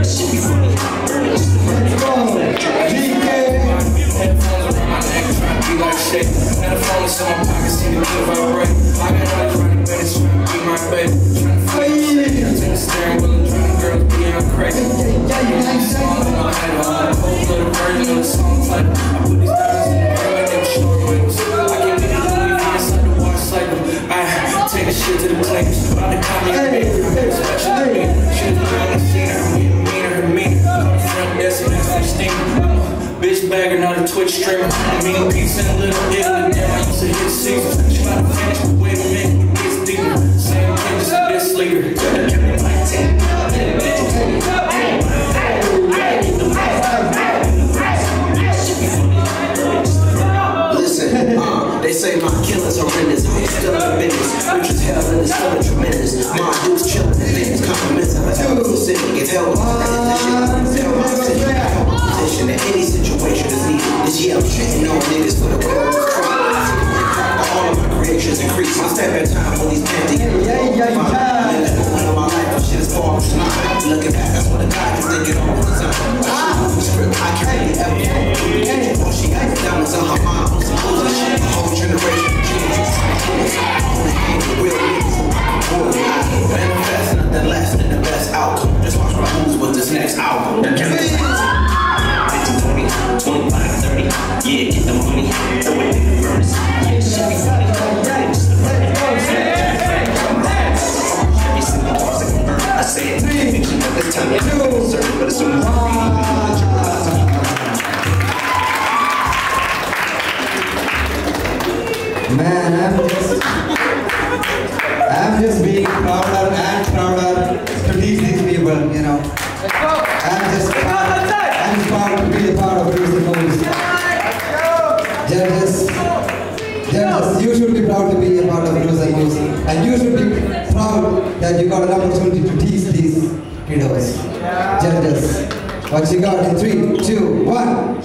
shit be funny. Headphones around my neck, trying to be like shit. Now the phone is in my pocket, see the kid vibrate. I got all trying to bend, trying to be my baby. Trying to fight it, in the steering wheel, and trying to girls be on crazy. Song in my head, I'm a whole little version of the song title. I put these diamonds in the air like they were short wings. I can't make it believe inside the water cycle. I take the shit to the cleaners. About to call me a baby, special to me. Shit is around the scene, I'm getting meaner and meaner. Front desk and that's the steamer. Bitch bagger, not a Twitch streamer. I'm eating pizza in Little Italy. Damn, I used to hit Caesar. She about to finish, but wait a minute, it gets deeper. Same kid, just a bit sleeker. Listen, they say my killer's horrendous. I'm still in the business. Rich as hell and it's still tremendous. My dude's chillin' and things compliments of a hell of a city. If hell was in any situation is needed. This year I'm shitting on niggas for the world. All of my creations increase. My step in time when these empty. Of my life, shit is far from mine. Looking back, that's what a guy is thinking all the time. I can't really ever. All she got diamonds on her mind. On some bullshit shit. A whole generation of changes. Only hang with real niggas. Manifest nothing less than the best outcome. Just watch my moves with this next album. 25, 30, yeah, get the money, throw it in the furnace. Yeah, shit be funny, just the money. Every single bar's like a bird. I say it, fiction at this time, yeah, certain, but as soon as I read, man, I'm just being prouder and prouder to teach these people, you know. I'm just proud to be a part of Grooves'N'Moves. Judges, you should be proud to be a part of Grooves'N'Moves. And you should be proud that you got an opportunity to teach these kiddos. Judges, what you got in 3, 2, 1.